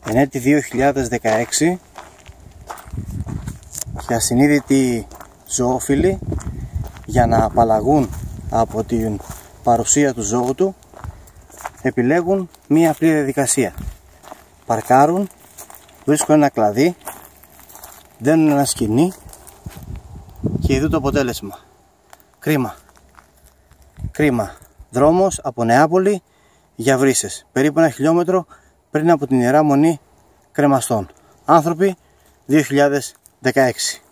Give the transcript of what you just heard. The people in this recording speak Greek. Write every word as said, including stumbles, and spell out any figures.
Εν έτη δύο χιλιάδες δεκαέξι και ασυνείδητοι ζωόφιλοι, για να απαλλαγούν από την παρουσία του ζώου του, επιλέγουν μία απλή διαδικασία. Παρκάρουν, βρίσκουν ένα κλαδί, δένουν ένα σκοινί και ειδού το αποτέλεσμα. Κρίμα. Κρίμα. Δρόμος από Νεάπολη για Βρύσσες, περίπου ένα χιλιόμετρο πριν από την Ιερά Μονή Κρεμαστών. Άνθρωποι δύο χιλιάδες δεκαέξι.